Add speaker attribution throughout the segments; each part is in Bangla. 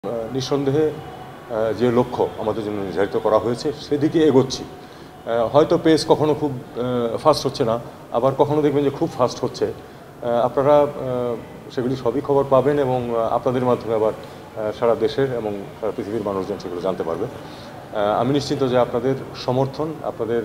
Speaker 1: নিঃসন্দেহে যে লক্ষ্য আমাদের জন্য নির্ধারিত করা হয়েছে সেদিকে এগোচ্ছি। হয়তো পেস কখনো খুব ফাস্ট হচ্ছে না, আবার কখনো দেখবেন যে খুব ফাস্ট হচ্ছে। আপনারা সেগুলি সবই খবর পাবেন এবং আপনাদের মাধ্যমে আবার সারা দেশের এবং সারা পৃথিবীর মানুষজন সেগুলো জানতে পারবে। আমি নিশ্চিত যে আপনাদের সমর্থন, আপনাদের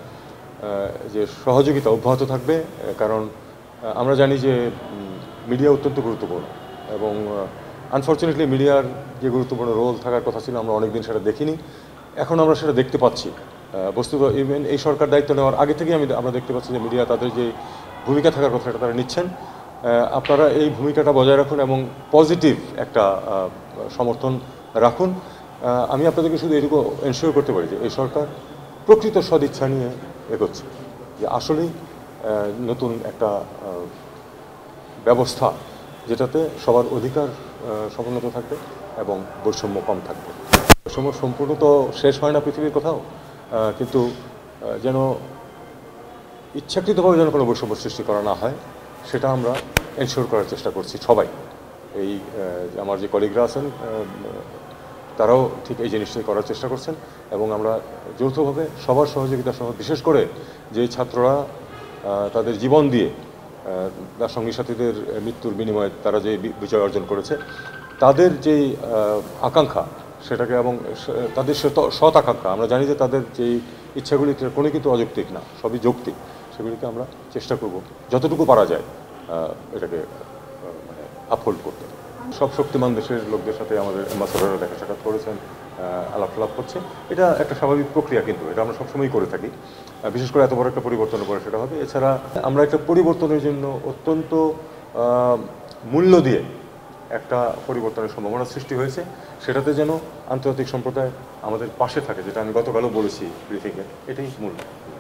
Speaker 1: যে সহযোগিতা অব্যাহত থাকবে, কারণ আমরা জানি যে মিডিয়া অত্যন্ত গুরুত্বপূর্ণ এবং আনফর্চুনেটলি মিডিয়ার যে গুরুত্বপূর্ণ রোল থাকার কথা ছিল আমরা অনেকদিন সেটা দেখিনি। এখন আমরা সেটা দেখতে পাচ্ছি। বস্তুত ইভেন এই সরকার দায়িত্ব নেওয়ার আগে থেকেই আমরা দেখতে পাচ্ছি যে মিডিয়া তাদের যে ভূমিকা থাকার কথা সেটা তারা নিচ্ছেন। আপনারা এই ভূমিকাটা বজায় রাখুন এবং পজিটিভ একটা সমর্থন রাখুন। আমি আপনাদেরকে শুধু এটুকু এনশিওর করতে পারি যে এই সরকার প্রকৃত সদিচ্ছা নিয়ে এগোচ্ছে, যে আসলেই নতুন একটা ব্যবস্থা যেটাতে সবার অধিকার সমুন্নত থাকবে এবং বৈষম্য কম থাকবে। বৈষম্য সম্পূর্ণ তো শেষ হয় না পৃথিবীর কোথাও, কিন্তু যেন ইচ্ছাকৃতভাবে যেন কোনো বৈষম্য সৃষ্টি করা না হয় সেটা আমরা এনশিওর করার চেষ্টা করছি সবাই। এই আমার যে কলিগরা আছেন তারাও ঠিক এই জিনিসটাই করার চেষ্টা করছেন এবং আমরা যৌথভাবে সবার সহযোগিতা সহ, বিশেষ করে যে ছাত্ররা তাদের জীবন দিয়ে তার সঙ্গী সাথীদের মৃত্যুর বিনিময়ে তারা যে বিজয় অর্জন করেছে, তাদের যেই আকাঙ্ক্ষা সেটাকে এবং তাদের সৎ আকাঙ্ক্ষা, আমরা জানি যে তাদের যেই ইচ্ছাগুলি কোনো কিন্তু অযৌক্তিক না, সবই যৌক্তিক। সেগুলিকে আমরা চেষ্টা করব যতটুকু পারা যায় এটাকে মানে আপহোল্ড করতে। সব শক্তিমান দেশের লোকদের সাথে আমাদের অ্যাম্বাসাডাররা দেখা সাক্ষাৎ করেছেন, আলাপ করছে। এটা একটা স্বাভাবিক প্রক্রিয়া, কিন্তু এটা আমরা সবসময়ই করে থাকি। বিশেষ করে এত বড় একটা পরিবর্তনের পরে সেটা হবে। এছাড়া আমরা একটা পরিবর্তনের জন্য অত্যন্ত মূল্য দিয়ে একটা পরিবর্তনের সম্ভাবনা সৃষ্টি হয়েছে, সেটাতে যেন আন্তর্জাতিক সম্প্রদায় আমাদের পাশে থাকে, যেটা আমি গতকালও বলেছি ব্রিফিংয়ে, এটাই মূল।